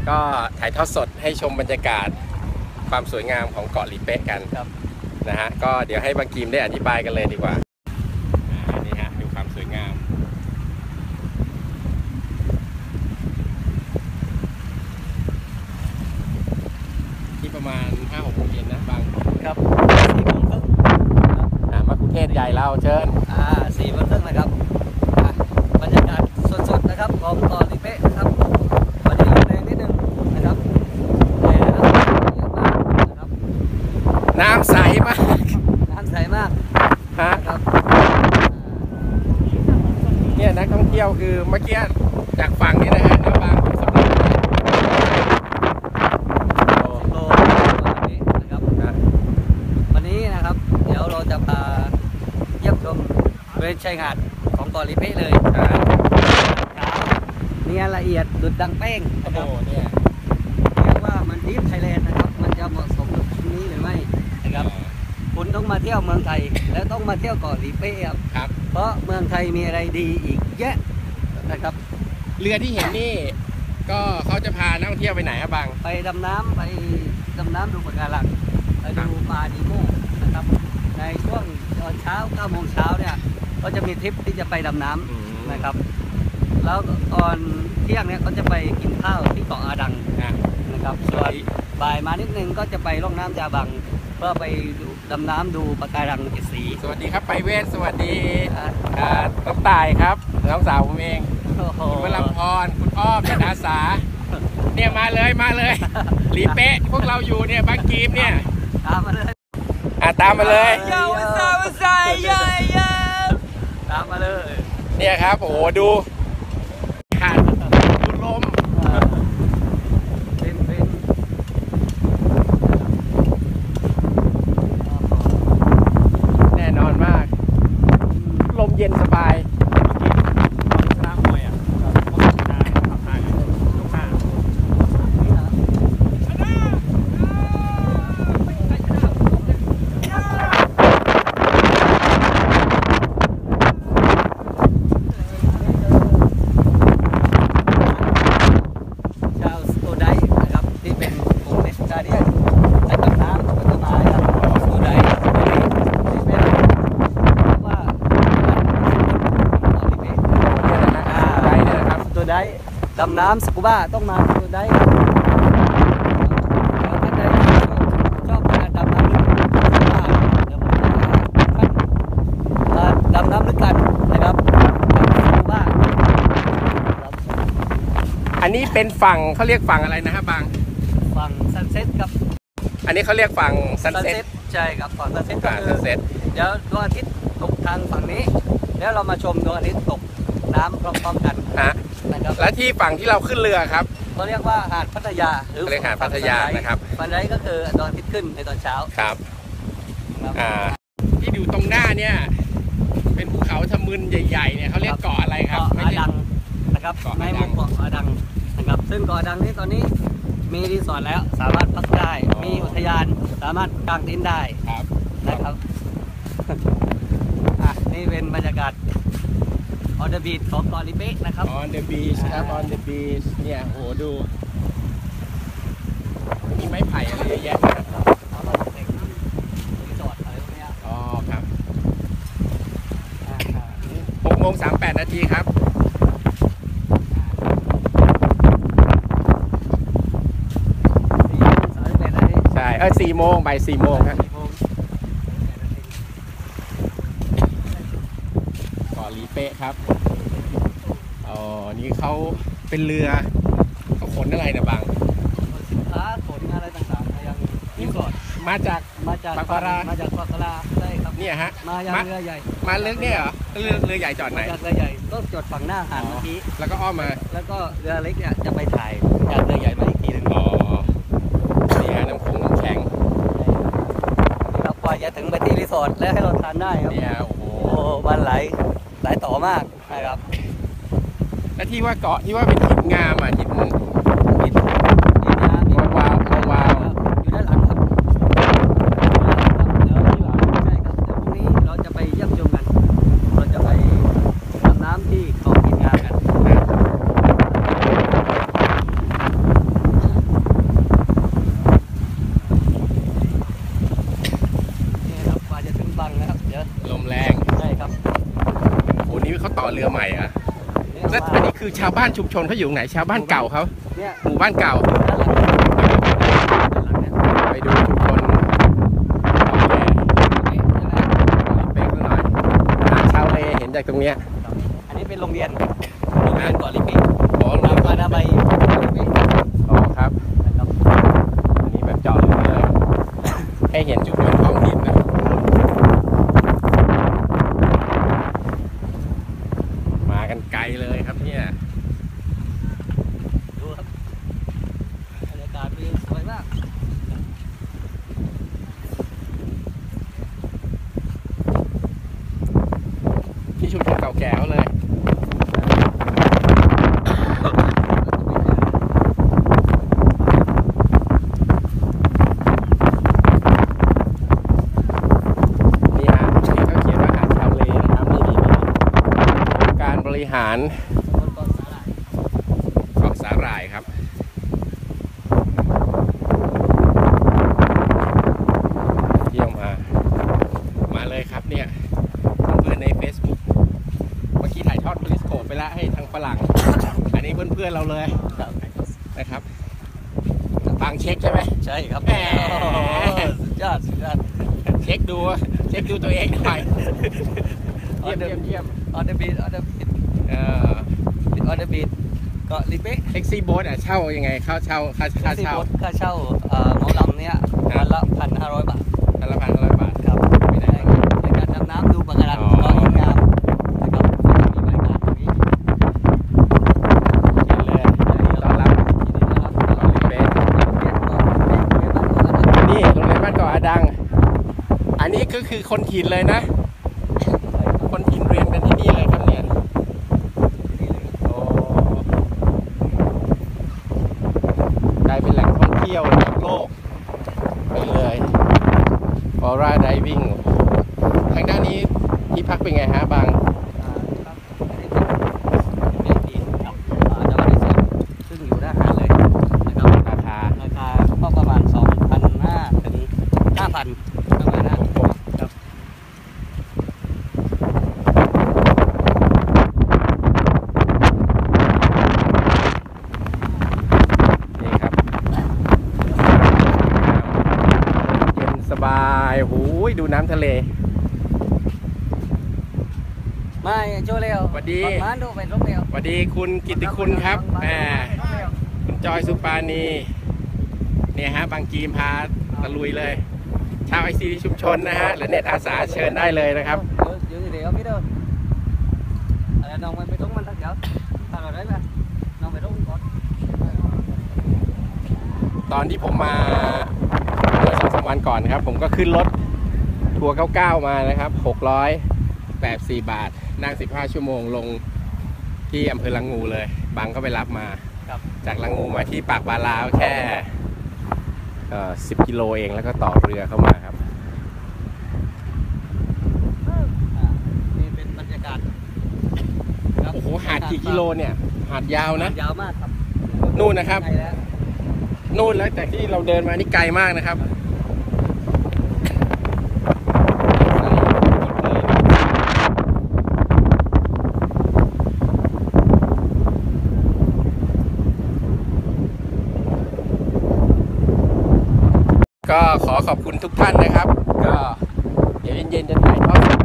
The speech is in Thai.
ก็ถ่ายทอดสดให้ชมบรรยากาศความสวยงามของเกาะหลีเป๊ะกันนะฮะก็เดี๋ยวให้บางกีมได้อธิบายกันเลยดีกว่านี่ฮะดูความสวยงามที่ประมาณ 5-6 โมงเย็นนะบางครับ4 โมงครึ่งมะคุเทศใหญ่เราเชิญ 4 โมงครึ่งนะครับบรรยากาศสดๆนะครับของเกาะหลีเป๊ะครับวันนี้แรงนิดนึงนะครับแต่น้ำเยอะมากนะครับน้ำใสมากน้ำใสมากฮะครับเนี่ยนักท่องเที่ยวคือเมื่อกี้จากฝั่งนี้นะฮะน้ำบางสำหรับโลนี้นะครับวันนี้นะครับเดี๋ยวเราจะพาเยี่ยมชมบริเวณชายหาดของเกาะหลีเป๊ะเลยเนี่ยละเอียดดุดดังแป้งนะครับเนี่ยเรียกว่ามันดีฟไทยแลนด์นะครับมันจะเหมาะสมกับที่นี้หรือไม่นะครับคุณต้องมาเที่ยวเมืองไทยแล้วต้องมาเที่ยวเกาะหลีเป๊ะครับเพราะเมืองไทยมีอะไรดีอีกเยอะนะครับเรือที่เห็นนี่ก็เขาจะพานักท่องเที่ยวไปไหนครับบางไปดำน้ำดูปะการังไปดูปลาดีโม่นะครับในช่วงตอนเช้า 9 โมงเช้าเนี่ยก็จะมีทริปที่จะไปดำน้ำนะครับแล้วตอนเที่ยงเนี่ยก็จะไปกินข้าวที่เกาะอาดังนะครับส่วนบ่ายมานิดนึงก็จะไปล่องน้ำจาบังเพื่อไปดำน้ำดูปะการัง7 สีสวัสดีครับไปเวทสวัสดีน้องต่ายครับน้องสาวผมเองคุณวรำพรคุณอ้อมเป็นอาสาเนี่ยมาเลยหลีเป๊ะพวกเราอยู่เนี่ยบางกีมเนี่ยตามมาเลยตามมาเลยตามมาเลยเนี่ยครับโอ้โหดูหาดดูลมแน่นอนมากลมเย็นสบายดำน้ำสกูบ้าต้องมาตัวได้ท่านใดชอบการดำน้ำลึกเดี๋ยวผมจะดำน้ำลึกกันนะครับสกูบ้าอันนี้เป็นฝั่งเขาเรียกฝั่งอะไรนะครับบางฝั่งซันเซ็ตครับอันนี้เขาเรียกฝั่งซันเซ็ตใช่ครับฝั่งซันเซ็ตก็คือเดี๋ยวดวงอาทิตย์ตกทางฝั่งนี้แล้วเรามาชมดวงอาทิตย์ตกน้ำพร้อมๆกันและที่ฝั่งที่เราขึ้นเรือครับเขาเรียกว่าหาดพัทยาหรือหาดพัทยานะครับวันนี้ก็คือดวงอาทิตย์ขึ้นในตอนเช้าครับที่อยู่ตรงหน้าเนี่ยเป็นภูเขาทะมึนใหญ่ๆเนี่ยเขาเรียกเกาะอะไรครับเกาะอาดังนะครับในหมู่เกาะอาดังนะครับซึ่งเกาะอาดังนี้ตอนนี้มีรีสอร์ทแล้วสามารถพักได้มีอุทยานสามารถกางเต็นท์ได้นะครับนี่เป็นบรรยากาศon the beach ของเกาะหลีเป๊ะนะครับ on the beach ครับ on the beach เนี่ยโหดูมีไม้ไผ่อะไรเยอะแยะรีสอร์ทอะไรพวกนี้อ๋อครับ6:38 นาทีครับใช่4 โมงบ่าย 4 โมงครับเกาะหลีเป๊ะครับนี่เขาเป็นเรือเขาขนอะไรนะบางสินค้าขนอะไรต่างๆมายังรีสอร์ทมาจากปากการาใช่ครับเนี่ยฮะมายังเรือใหญ่มาเรือเนี่ยเหรอเรือใหญ่จอดไหนจากเรือใหญ่ก็จอดฝั่งหน้าหาดเมื่อกี้แล้วก็อ้อมมาแล้วก็เรือเล็กเนี่ยจะไปถ่ายจากเรือใหญ่มาอีกทีนึงนี่ฮะน้ำแข็งเรากว่าจะถึงไปที่รีสอร์ทแล้วให้เราทานได้ครับเนี่ยโอ้โหวันหลายต่อมากนะครับและที่ว่าเกาะที่ว่าเป็นหินงามหินวาวอยู่ด้านหลังครับเดี๋ยวใช่ครับเดี๋ยวพรุ่งนี้เราจะไปเยี่ยมชมกันเราจะไปดำน้ำที่เกาะหินงามกันอเรือใหม่อะแล้วอันนี้คือชาวบ้านชุมชนเขาอยู่ไหนชาวบ้านเก่าเขาเนี่ยหมู่บ้านเก่าด้านหลังเนี่ยไปดูชุมชนโอเคเป๊กหน่อยหาชาวเลเห็นจากตรงเนี้ยอันนี้เป็นโรงเรียนเกาะลิปิอ๋อน้ำปลาดาใบลิปิอ๋อครับนะครับอันนี้แบบเจาะลึกเลยให้เห็นชุมชนท้องถิ่นนะมากันไกลเลยครับเนี่ยดูครับบรรยากาศวิวสวยมากที่ชุมชนเก่าแก่เขาเลยนี่ฮะนี่เขาเขียนว่าหาดชาวเลนะครับนี่การบริหารคนเกาะสาหร่ายเกาะสาหร่ายครับเที่ยวมาเลยครับเนี่ยเพื่อนๆใน Facebook เมื่อกี้ถ่ายทอดบริสโคปไปแล้วให้ทางฝรั่ง อันนี้เพื่อนๆเราเลยนะครับฟังเช็คใช่ไหมใช่ครับแหมสุดยอดสุดยอดเช็คดูตัวเองหน่อยเยี่ยมออเดอร์บีทออเดอร์บีทเออออเดอร์บีทเกาะลิปิแท็กซี่โบ๊ทเช่ายังไงค่าเช่าค่าเช่าเหมาลำเนี่ยวันละ1,500 บาทพันละ1,500 บาทครับไม่ได้ในการดำน้ำดูปะการังเกาะหินงามนะครับมีบริการตรงนี้เห็นเลยต้อนรับยินดีต้อนรับเกาะลิเป๊ะนี่โรงเรียนบ้านเกาะอาดัง อันนี้ก็คือคนถิ่นเลยนะ คนถิ่นเรียนกันที่นี่เลยครับเนี่ยโอ้กลายเป็นแหล่งท่องเที่ยวระดับโลกไปเลยฟอร่าไดวิ่งทางด้านนี้ที่พักเป็นไงฮะบางซึ่งอยู่ด้านหน้าเลยนะครับราคาราคาก็ประมาณ 2,500 ถึง 5,000 ประมาณนั้นครับนี่ครับเย็นสบายโอ้ยดูน้ำทะเลไม่โชว์เร็วสวัสดีประมาณดูเป็นรถเร็วสวัสดีคุณกิตติคุณครับแหมคุณจอยสุปานีเนี่ยฮะบางกีมพาตะลุยเลย ชาวไอซีชุมชนนะฮะหรือเน็ตอาสาเชิญได้เลยนะครับอยู่เดี๋ยวไม่เดินอะไรน้องมันไปตรงมันทักเดี๋ยวถ้าเราได้ไหมน้องไปตรงก่อนตอนที่ผมมาเมื่อ2-3 วันก่อนนะครับ ผมก็ขึ้นรถทัวร์99มานะครับ684 บาทนั่ง15 ชั่วโมงลงที่อำเภอละงูเลยบางก็ไปรับมาครับจากละงูมาที่ปากบาลาวแค่10 กิโลเองแล้วก็ต่อเรือเข้ามาครับนี่เป็นบรรยากาศครับโอ้โหหาดกี่กิโลเนี่ยหาดยาวนะยาวมากครับนู่นนะครับไกลแล้วนู่นแล้วแต่ที่เราเดินมานี่ไกลมากนะครับก็ขอขอบคุณทุกท่านนะครับ ก็เดี๋ยวเย็นๆจะถ่ายทอดสด